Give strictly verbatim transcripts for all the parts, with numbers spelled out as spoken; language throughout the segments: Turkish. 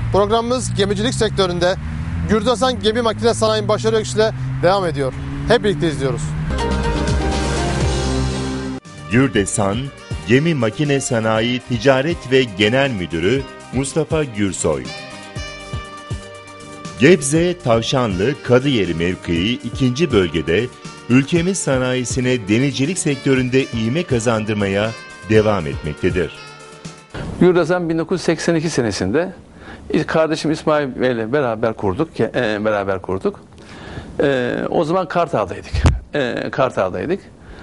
Programımız gemicilik sektöründe Gürdasan Gemi Makine Sanayi başarı öyküsüyle devam ediyor. Hep birlikte izliyoruz. Gürdesan Gemi Makine Sanayi Ticaret ve Genel Müdürü Mustafa Gürsoy. Gebze, Tavşanlı, Kadıyeri mevkii ikinci bölgede ülkemiz sanayisine denizcilik sektöründe ivme kazandırmaya devam etmektedir. Gürdesan bin dokuz yüz seksen iki senesinde kardeşim İsmail Bey ile beraber kurduk. E, beraber kurduk. E, o zaman Kartal'daydık. E, Kartal'daydık.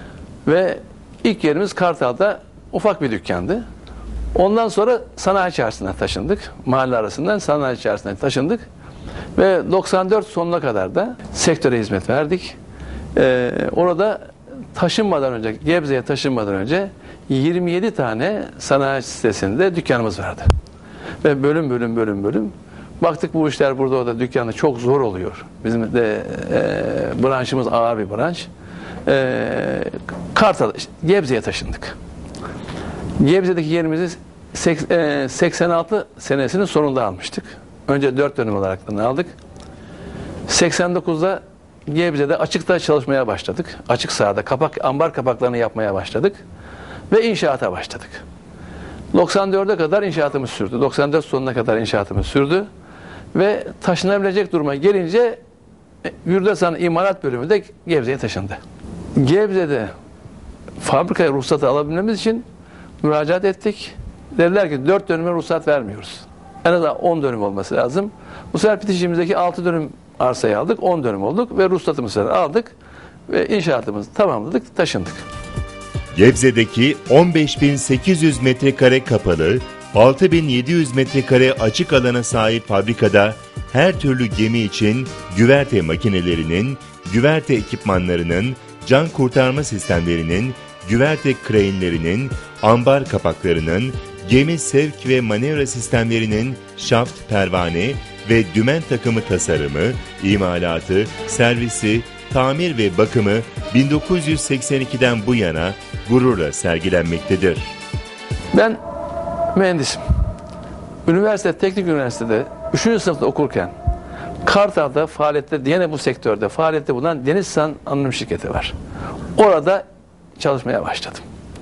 Ve ilk yerimiz Kartal'da ufak bir dükkandı. Ondan sonra sanayi içerisine taşındık. Mahalle arasından sanayi içerisine taşındık. Ve doksan dört sonuna kadar da sektöre hizmet verdik. Ee, orada taşınmadan önce, Gebze'ye taşınmadan önce yirmi yedi tane sanayi sitesinde dükkanımız vardı. Ve bölüm bölüm bölüm bölüm baktık bu işler burada orada dükkanda çok zor oluyor. Bizim de e, branşımız ağır bir branş. E, Kartal, Gebze'ye taşındık. Gebze'deki yerimizi seksen altı senesinin sonunda almıştık. Önce dört dönüm olarak aldık. seksen dokuzda Gebze'de açıkta çalışmaya başladık. Açık sahada kapak, ambar kapaklarını yapmaya başladık. Ve inşaata başladık. doksan dörde kadar inşaatımız sürdü. doksan dört sonuna kadar inşaatımız sürdü. Ve taşınabilecek duruma gelince Gürdesan İmalat Bölümü de Gebze'ye taşındı. Gebze'de fabrikaya ruhsatı alabilmemiz için müracaat ettik. Dediler ki dört dönüme ruhsat vermiyoruz. En azından on dönüm olması lazım. Bu sefer bitişimizdeki altı dönüm arsayı aldık. on dönüm olduk ve ruhsatımızı aldık. Ve inşaatımızı tamamladık, taşındık. Gebze'deki on beş bin sekiz yüz metrekare kapalı, altı bin yedi yüz metrekare açık alana sahip fabrikada her türlü gemi için güverte makinelerinin, güverte ekipmanlarının, can kurtarma sistemlerinin, güverte kreinlerinin, ambar kapaklarının, gemi sevk ve manevra sistemlerinin şaft, pervane ve dümen takımı tasarımı, imalatı, servisi, tamir ve bakımı bin dokuz yüz seksen ikiden bu yana gururla sergilenmektedir. Ben mühendisim. Üniversite, teknik üniversitede üçüncü sınıfta okurken Kartal'da faaliyette, yine bu sektörde faaliyette bulunan Denizsan Anonim Şirketi var. Orada çalışmaya başladım.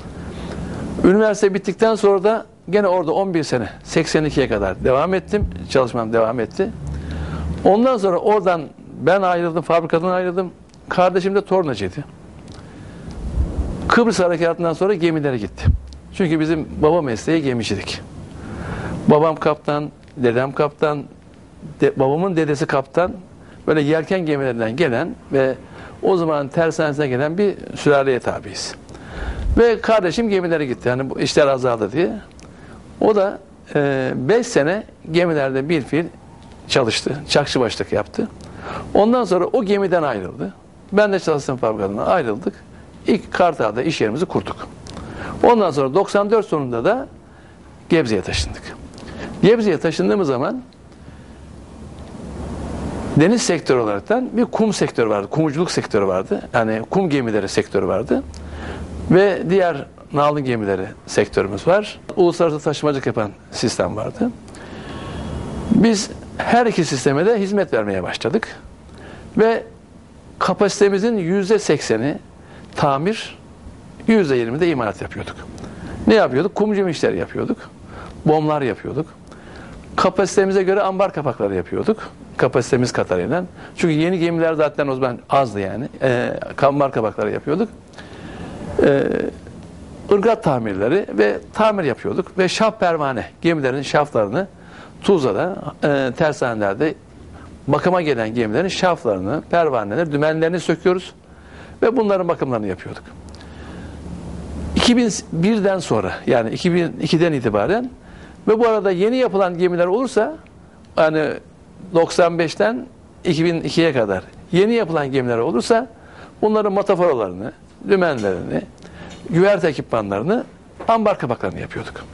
Üniversite bittikten sonra da gene orada on bir sene, seksen ikiye kadar devam ettim. Çalışmam devam etti. Ondan sonra oradan ben ayrıldım, fabrikadan ayrıldım. Kardeşim de tornacıydı. Kıbrıs Harekatı'ndan sonra gemilere gitti. Çünkü bizim baba mesleği gemicilik. Babam kaptan, dedem kaptan, de, babamın dedesi kaptan. Böyle yelken gemilerinden gelen ve o zaman tersanesine gelen bir sülaleye tabiiz. Ve kardeşim gemilere gitti. Yani bu işler azaldı diye. O da beş e, sene gemilerde bir fiil çalıştı. Çakçıbaşlık yaptı. Ondan sonra o gemiden ayrıldı. Ben de çalıştığım fabrikadan ayrıldık. İlk Kartal'da iş yerimizi kurduk. Ondan sonra doksan dört sonunda da Gebze'ye taşındık. Gebze'ye taşındığımız zaman deniz sektörü olaraktan bir kum sektörü vardı. Kumculuk sektörü vardı. Yani kum gemileri sektörü vardı. Ve diğer nalın gemileri sektörümüz var. Uluslararası taşımacılık yapan sistem vardı. Biz her iki sisteme de hizmet vermeye başladık. Ve kapasitemizin yüzde sekseni tamir, yüzde yirmi de imalat yapıyorduk. Ne yapıyorduk? Kumcum işleri yapıyorduk. Bomlar yapıyorduk. Kapasitemize göre ambar kapakları yapıyorduk. Kapasitemiz kadarıyla. Çünkü yeni gemiler zaten o zaman azdı yani. E, ambar kapakları yapıyorduk. E, ırgat tamirleri ve tamir yapıyorduk. Ve şaft pervane, gemilerin şaftlarını Tuzla'da, e, tersanelerde bakıma gelen gemilerin şaftlarını, pervaneleri, dümenlerini söküyoruz. Ve bunların bakımlarını yapıyorduk. iki bin birden sonra, yani iki bin ikiden itibaren ve bu arada yeni yapılan gemiler olursa, yani doksan beşten iki bin ikiye kadar yeni yapılan gemiler olursa bunların matafaralarını, dümenlerini, güverte ekipmanlarını, ambar kapaklarını yapıyorduk.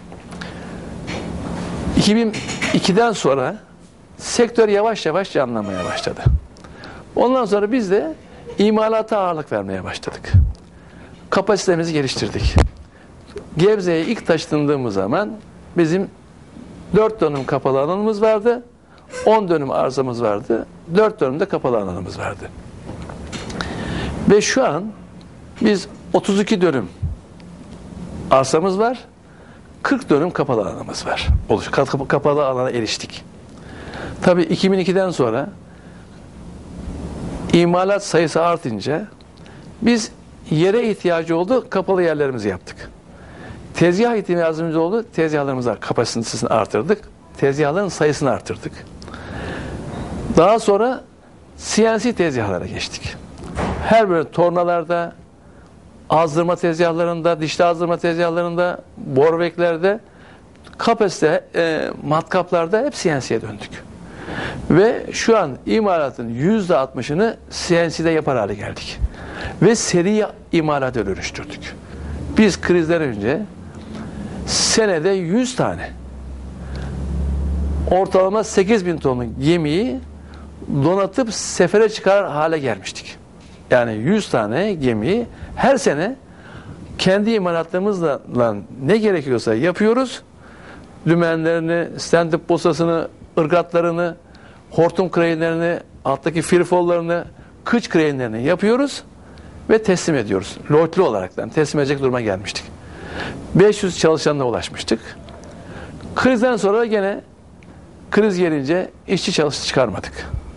iki bin ikiden sonra sektör yavaş yavaş canlanmaya başladı. Ondan sonra biz de imalata ağırlık vermeye başladık. Kapasitemizi geliştirdik. Gebze'ye ilk taşındığımız zaman bizim dört dönüm kapalı alanımız vardı. on dönüm arzamız vardı. dört dönüm de kapalı alanımız vardı. Ve şu an biz otuz iki dönüm arsamız var. kırk dönüm kapalı alanımız var. Oluş, kapalı alana eriştik. Tabii iki bin ikiden sonra imalat sayısı artınca biz yere ihtiyacı oldu, kapalı yerlerimizi yaptık. Tezgah ihtiyacımız oldu, tezgahlarımızın kapasitesini artırdık. Tezgahların sayısını artırdık. Daha sonra C N C tezgahlara geçtik. Her böyle tornalarda, azdırma tezgahlarında, dişli azdırma tezgahlarında, borbeklerde, kapasite e, matkaplarda hep C N C'ye döndük. Ve şu an imalatın yüzde altmışını C N C'de yapar hale geldik. Ve seri imalata dönüştürdük. Biz krizden önce senede yüz tane, ortalama sekiz bin tonluk gemiyi donatıp sefere çıkar hale gelmiştik. Yani yüz tane gemiyi her sene kendi imalatlarımızla ne gerekiyorsa yapıyoruz. Dümenlerini, stand-up posasını, ırgatlarını, hortum kreyinlerini, alttaki firfollarını, kıç kreyinlerini yapıyoruz ve teslim ediyoruz. Lotlu olaraktan teslim edecek duruma gelmiştik. beş yüz çalışanla ulaşmıştık. Krizden sonra gene kriz gelince işçi çalıştı çıkarmadık.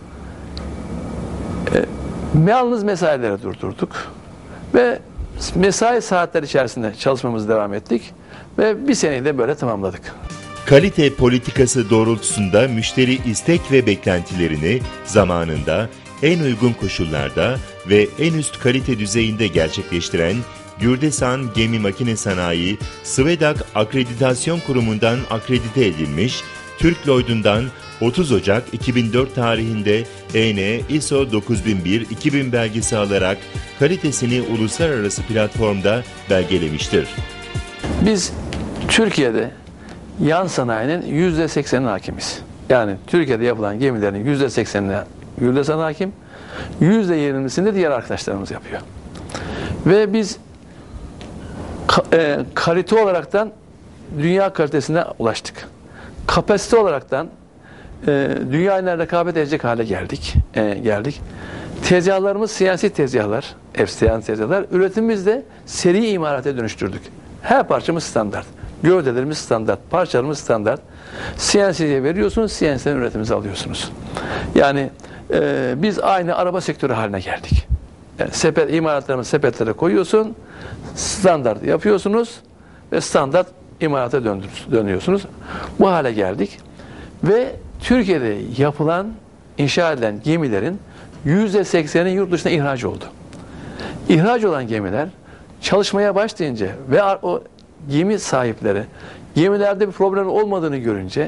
E, yalnız mesaileri durdurduk ve mesai saatler içerisinde çalışmamızı devam ettik ve bir seneyi de böyle tamamladık. Kalite politikası doğrultusunda müşteri istek ve beklentilerini zamanında, en uygun koşullarda ve en üst kalite düzeyinde gerçekleştiren Gürdesan Gemi Makine Sanayi, Svedag Akreditasyon Kurumu'ndan akredite edilmiş, Türk Lloyd'undan otuz Ocak iki bin dört tarihinde E N I S O dokuz bin bir iki bin belgesi alarak kalitesini uluslararası platformda belgelemiştir. Biz Türkiye'de yan sanayinin yüzde seksenine hakimiz. Yani Türkiye'de yapılan gemilerin yüzde seksenine Gürdesan hakim, yüzde yirmisini de diğer arkadaşlarımız yapıyor. Ve biz ka, e, kalite olaraktan dünya kalitesine ulaştık. Kapasite olaraktan e, dünyayla rekabet edecek hale geldik. E, geldik. Tezgahlarımız C N C tezgahlar, F C N C tezgahlar. Üretimimiz de seri imalata dönüştürdük. Her parçamız standart. Gövdelerimiz standart, parçalarımız standart. C N C'ye veriyorsunuz, C N C'den üretimimizi alıyorsunuz. Yani e, biz aynı araba sektörü haline geldik. Yani sepet, imalatlarımızı sepetlere koyuyorsun, standart yapıyorsunuz ve standart imalata dönüyorsunuz. Bu hale geldik. Ve Türkiye'de yapılan, inşa edilen gemilerin yüzde sekseni yurt dışına ihraç oldu. İhraç olan gemiler çalışmaya başlayınca ve o gemi sahipleri gemilerde bir problem olmadığını görünce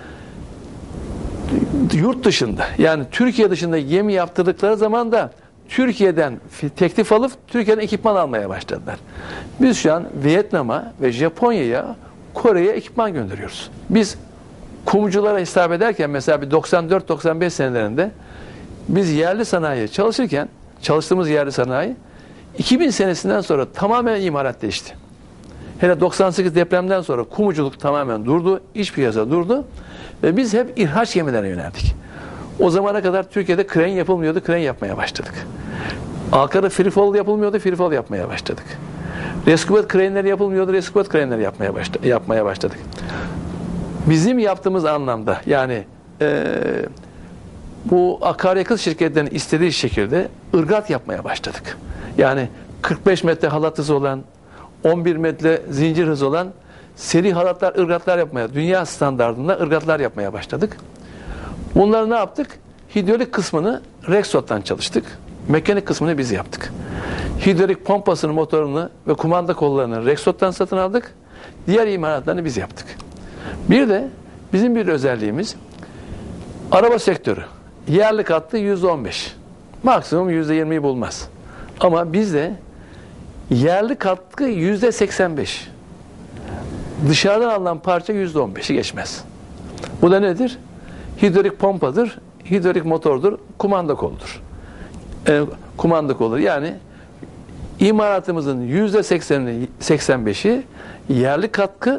yurt dışında, yani Türkiye dışında gemi yaptırdıkları zaman da Türkiye'den teklif alıp Türkiye'den ekipman almaya başladılar. Biz şu an Vietnam'a ve Japonya'ya, Kore'ye ekipman gönderiyoruz. Biz kumculara hesap ederken mesela bir doksan dört doksan beş senelerinde biz yerli sanayiye çalışırken, çalıştığımız yerli sanayi iki bin senesinden sonra tamamen imalat değişti. Hele doksan sekiz depremden sonra kumuculuk tamamen durdu, iç piyasa durdu ve biz hep ihraç gemilerine yöneldik. O zamana kadar Türkiye'de kren yapılmıyordu, kren yapmaya başladık. Ankara'da frifol yapılmıyordu, frifol yapmaya başladık. Reskubet krenleri yapılmıyordu, reskubet krenleri yapmaya, başla, yapmaya başladık. Bizim yaptığımız anlamda, yani e, bu akaryakıt şirketlerinin istediği şekilde ırgat yapmaya başladık. Yani kırk beş metre halat hızı olan, on bir metre zincir hızı olan seri halatlar, ırgatlar yapmaya, dünya standartında ırgatlar yapmaya başladık. Bunları ne yaptık? Hidrolik kısmını Rexroth'tan çalıştık. Mekanik kısmını biz yaptık. Hidrolik pompasını, motorunu ve kumanda kollarını Rexroth'tan satın aldık. Diğer imalatlarını biz yaptık. Bir de bizim bir özelliğimiz araba sektörü. Yerli katkı yüzde on beş. Maksimum yüzde yirmiyi bulmaz. Ama bizde yerli katkı yüzde seksen beş. Dışarıdan alınan parça yüzde on beşi geçmez. Bu da nedir? Hidrolik pompadır, hidrolik motordur, kumanda koludur. E, kumanda kolu. Yani imalatımızın yüzde sekseni, seksen beşi yerli katkı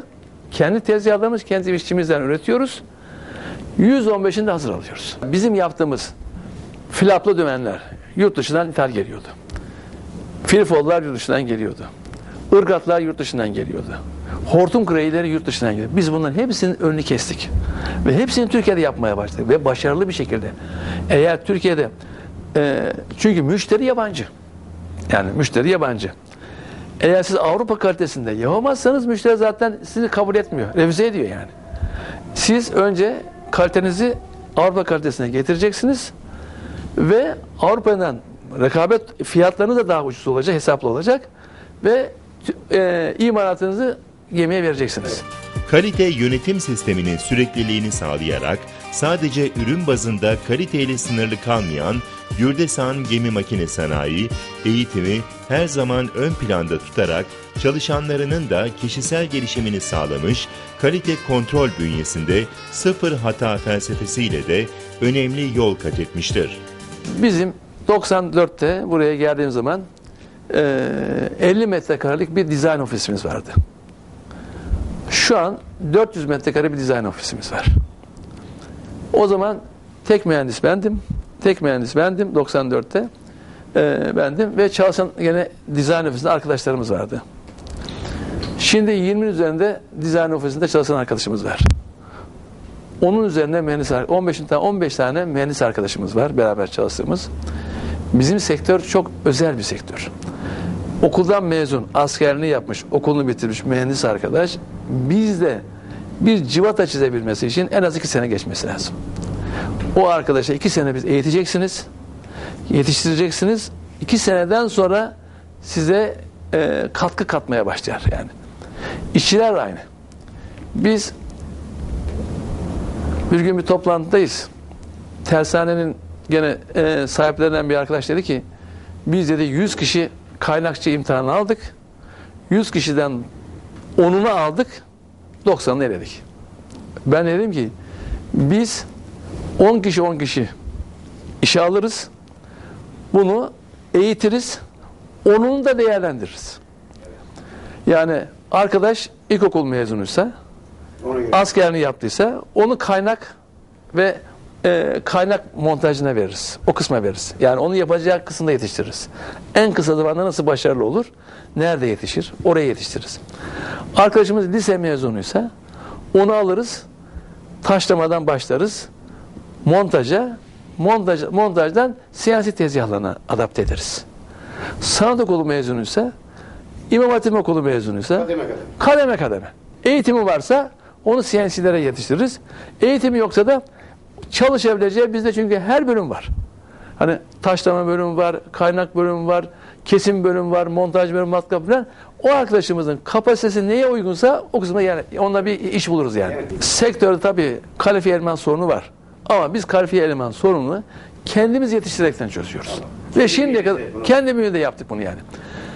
Kendi tezgahlarımız, kendi işçimizden üretiyoruz. yüz on beşini de hazır alıyoruz. Bizim yaptığımız flaplı dümenler yurt dışından ithal geliyordu. Filfollar yurt dışından geliyordu. Irgatlar yurt dışından geliyordu. Hortum kreyleri yurt dışından geliyordu. Biz bunların hepsinin önünü kestik. Ve hepsini Türkiye'de yapmaya başladık. Ve başarılı bir şekilde. Eğer Türkiye'de e, çünkü müşteri yabancı. Yani müşteri yabancı. Eğer siz Avrupa kalitesinde yapamazsanız müşteri zaten sizi kabul etmiyor. Revize ediyor yani. Siz önce kalitenizi Avrupa kalitesine getireceksiniz ve Avrupa'dan rekabet fiyatlarınız da daha ucuz olacak, hesaplı olacak ve e, imalatınızı gemiye vereceksiniz. Kalite yönetim sisteminin sürekliliğini sağlayarak sadece ürün bazında kaliteyle sınırlı kalmayan Gürdesan Gemi Makine Sanayi eğitimi her zaman ön planda tutarak çalışanlarının da kişisel gelişimini sağlamış, kalite kontrol bünyesinde sıfır hata felsefesiyle de önemli yol kat etmiştir. Bizim doksan dörtte buraya geldiğim zaman elli metrekarelik bir dizayn ofisimiz vardı. Şu an dört yüz metrekare bir dizayn ofisimiz var. O zaman tek mühendis bendim. Tek mühendis bendim doksan dörtte. E, bendim ve çalışan gene dizayn ofisinde arkadaşlarımız vardı. Şimdi yirminin üzerinde dizayn ofisinde çalışan arkadaşımız var. Onun üzerinde mühendis, on beş tane on beş tane mühendis arkadaşımız var beraber çalıştığımız. Bizim sektör çok özel bir sektör. Okuldan mezun, askerliğini yapmış, okulunu bitirmiş mühendis arkadaş bizde bir civata çizebilmesi için en az iki sene geçmesi lazım. O arkadaşa iki sene biz eğiteceksiniz, yetiştireceksiniz. İki seneden sonra size e, katkı katmaya başlar yani. İşçiler aynı. Biz bir gün bir toplantıdayız. Tersanenin gene e, sahiplerinden bir arkadaş dedi ki biz dedi yüz kişi kaynakçı imtihanı aldık. yüz kişiden onunu aldık. doksanını eledik. Ben dedim ki biz on kişi on kişi işe alırız. Bunu eğitiriz. Onunu da değerlendiririz. Yani arkadaş ilkokul mezunuysa askerini yaptıysa onu kaynak ve e, kaynak montajına veririz. O kısma veririz. Yani onu yapacağı kısımda yetiştiririz. En kısa zamanda nasıl başarılı olur? Nerede yetişir? Oraya yetiştiririz. Arkadaşımız lise mezunuysa onu alırız. Taşlamadan başlarız. Montaja, montaj, montajdan siyasi tezgahlarına adapte ederiz. Sanat okulu mezunuysa, İmam Hatip okulu mezunuysa kademe kademe. kademe kademe. Eğitimi varsa onu C N C'lere yetiştiririz. Eğitimi yoksa da çalışabileceği bizde çünkü her bölüm var. Hani taşlama bölümü var, kaynak bölümü var, kesim bölümü var, montaj bölümü, matkap falan. O arkadaşımızın kapasitesi neye uygunsa o kısımda yani onunla bir iş buluruz yani. Evet. Sektörde tabii kalifiye eleman sorunu var. Ama biz kalifiye eleman sorununu kendimiz yetiştirerekten çözüyoruz. Tamam. Ve şimdiye kadar kendi bünyemizde yaptık bunu yani.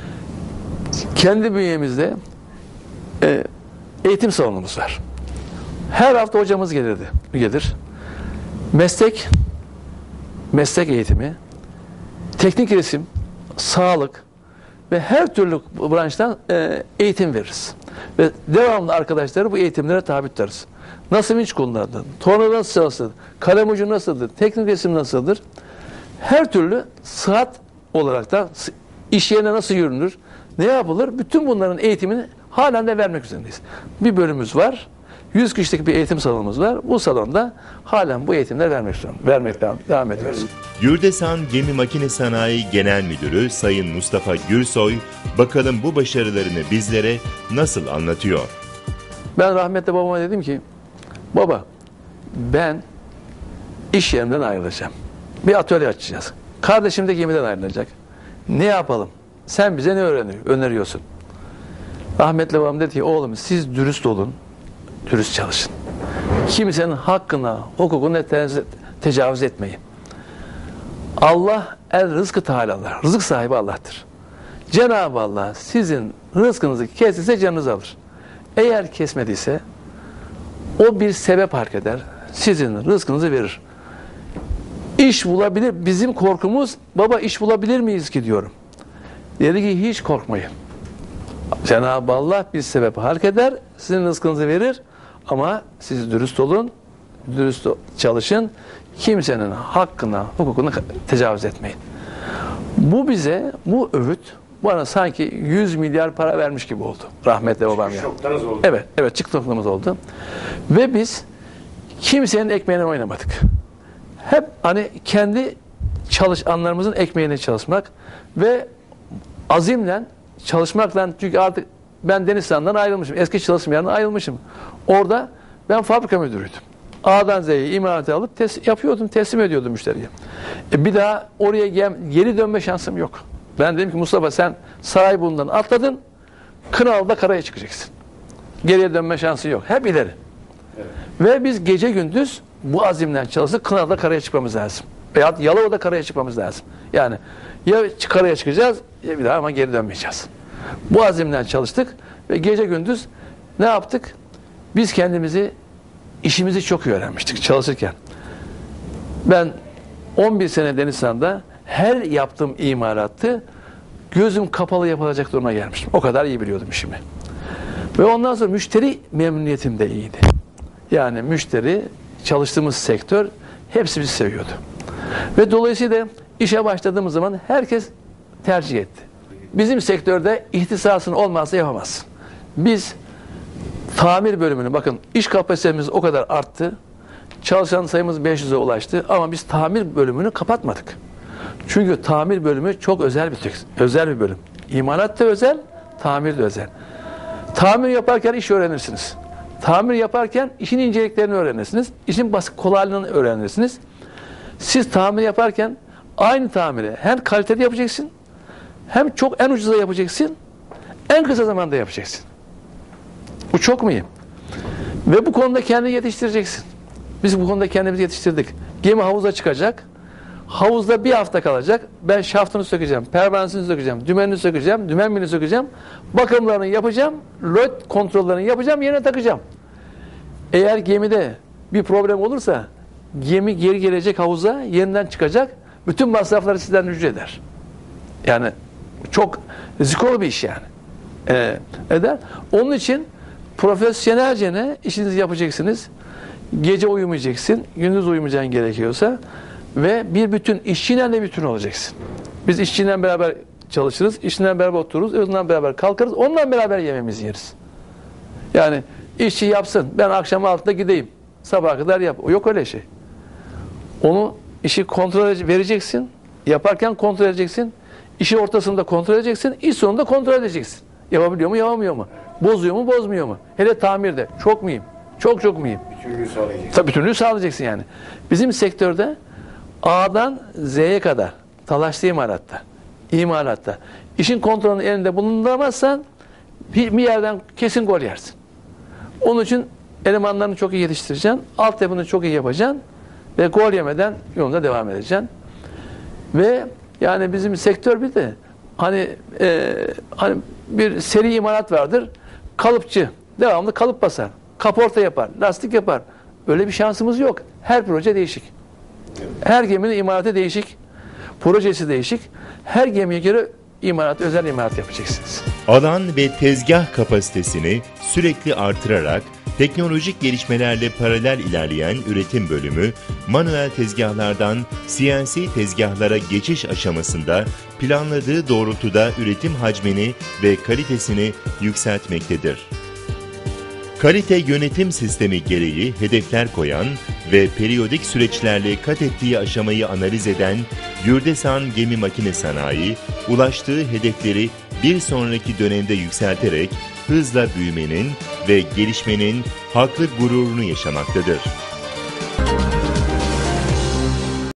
Kendi bünyemizde e, eğitim salonumuz var. Her hafta hocamız gelirdi. Gelir. Meslek meslek eğitimi, teknik resim, sağlık ve her türlü branştan e, eğitim veririz. Ve devamlı arkadaşları bu eğitimlere tabi tutarız. Nasıl vinç kullanılır? Tornavida nasıl çalışır? Kalem ucu nasıldır? Teknik resim nasıldır? Her türlü sıhhat olarak da iş yerine nasıl yürünür? Ne yapılır? Bütün bunların eğitimini halen de vermek üzereyiz. Bir bölümümüz var. yüz kişilik bir eğitim salonumuz var. Bu salonda halen bu eğitimleri vermek istiyorum. Vermek devam, devam ediyoruz. Gürdesan Gemi Makine Sanayi Genel Müdürü Sayın Mustafa Gürsoy, bakalım bu başarılarını bizlere nasıl anlatıyor? Ben rahmetli babama dedim ki, baba ben iş yerimden ayrılacağım. Bir atölye açacağız. Kardeşim de gemiden ayrılacak. Ne yapalım? Sen bize ne öğreniyor, öneriyorsun? Rahmetli babam dedi ki, oğlum siz dürüst olun, dürüst çalışın. Kimsenin hakkına, hukukuna te tecavüz etmeyin. Allah el rızkı teâlâlar. Rızık sahibi Allah'tır. Cenab-ı Allah sizin rızkınızı kesilse canınızı alır. Eğer kesmediyse o bir sebep hareket eder. Sizin rızkınızı verir. İş bulabilir. Bizim korkumuz baba iş bulabilir miyiz ki diyorum. Dedi ki hiç korkmayın. Cenab-ı Allah bir sebep hareket eder, sizin rızkınızı verir ama siz dürüst olun, dürüst çalışın, kimsenin hakkına, hukukuna tecavüz etmeyin. Bu bize, bu öğüt bana sanki yüz milyar para vermiş gibi oldu. Rahmetli babam ya. Oldu. Evet, evet çıktı noktamız oldu. Ve biz kimsenin ekmeğine oynamadık. Hep hani kendi çalışanlarımızın ekmeğine çalışmak ve azimle çalışmakla, çünkü artık ben Denizli'den ayrılmışım. Eski çalıştığım yerden ayrılmışım. Orada ben fabrika müdürüydüm. A'dan Z'ye imalatı alıp tes yapıyordum, teslim ediyordum müşteriye. E bir daha oraya gel geri dönme şansım yok. Ben dedim ki Mustafa sen Sarayburnu'ndan atladın, Kınalı'da karaya çıkacaksın. Geriye dönme şansı yok. Hep ileri. Evet. Ve biz gece gündüz bu azimle çalıştık. Kınalı'da karaya çıkmamız lazım. Veyahut Yalova'da karaya çıkmamız lazım. Yani ya karaya çıkacağız ya bir daha ama geri dönmeyeceğiz. Bu azimle çalıştık ve gece gündüz ne yaptık? Biz kendimizi, işimizi çok iyi öğrenmiştik çalışırken. Ben on bir sene Denizli'de her yaptığım imalattı gözüm kapalı yapılacak duruma gelmiştim. O kadar iyi biliyordum işimi. Ve ondan sonra müşteri memnuniyetim de iyiydi. Yani müşteri, çalıştığımız sektör hepsi bizi seviyordu. Ve dolayısıyla işe başladığımız zaman herkes tercih etti. Bizim sektörde ihtisasın olmazsa yapamazsın. Biz tamir bölümünü, bakın iş kapasitemiz o kadar arttı. Çalışan sayımız beş yüze ulaştı ama biz tamir bölümünü kapatmadık. Çünkü tamir bölümü çok özel bir özel bir bölüm. İmalat da özel, tamir de özel. Tamir yaparken iş öğrenirsiniz. Tamir yaparken işin inceliklerini öğrenirsiniz. İşin basit kolaylığını öğrenirsiniz. Siz tamir yaparken aynı tamiri hem kaliteli yapacaksın, hem çok en ucuza yapacaksın, en kısa zamanda yapacaksın. Bu çok mühim. Ve bu konuda kendini yetiştireceksin. Biz bu konuda kendimizi yetiştirdik. Gemi havuza çıkacak. Havuzda bir hafta kalacak. Ben şaftını sökeceğim, pervanesini sökeceğim, dümenini sökeceğim, dümen milini sökeceğim. Bakımlarını yapacağım, röt kontrollerini yapacağım, yerine takacağım. Eğer gemide bir problem olursa gemi geri gelecek havuza, yeniden çıkacak. Bütün masrafları sizden ücret eder. Yani çok zikor bir iş yani. Ee, eder. Onun için profesyonelce işinizi yapacaksınız. Gece uyumayacaksın, gündüz uyumayacaksın gerekiyorsa ve bir bütün işçiyle de bütün olacaksın. Biz işçiyle beraber çalışırız, işçiyle beraber otururuz, onunla beraber kalkarız, onunla beraber yemeğimizi yeriz. Yani işçi yapsın, ben akşam altıda gideyim, sabaha kadar yap. Yok öyle şey. Onu işi kontrol vereceksin, yaparken kontrol edeceksin, işi ortasında kontrol edeceksin, iş sonunda kontrol edeceksin. Yapabiliyor mu, yapamıyor mu? Bozuyor mu, bozmuyor mu? Hele tamirde çok mühim, çok çok mühim. Bütünlüğü sağlayacaksın. Tabii bütünlüğü sağlayacaksın yani. Bizim sektörde A'dan Z'ye kadar talaşlı imalatta, imalatta işin kontrolünü elinde bulunduramazsan bir, bir yerden kesin gol yersin. Onun için elemanlarını çok iyi yetiştireceksin, altyapını çok iyi yapacaksın ve gol yemeden yolunda devam edeceksin. Ve yani bizim sektör bir de hani e, hani bir seri imalat vardır. Kalıpçı devamlı kalıp basar. Kaporta yapar, lastik yapar. Öyle bir şansımız yok. Her proje değişik. Her geminin imalatı değişik. Projesi değişik. Her gemiye göre imalat, özel imalat yapacaksınız. Alan ve tezgah kapasitesini sürekli artırarak teknolojik gelişmelerle paralel ilerleyen üretim bölümü, manuel tezgahlardan C N C tezgahlara geçiş aşamasında planladığı doğrultuda üretim hacmini ve kalitesini yükseltmektedir. Kalite yönetim sistemi gereği hedefler koyan ve periyodik süreçlerle kat ettiği aşamayı analiz eden Gürdesan Gemi Makine Sanayi, ulaştığı hedefleri bir sonraki dönemde yükselterek hızla büyümenin ve gelişmenin haklı gururunu yaşamaktadır.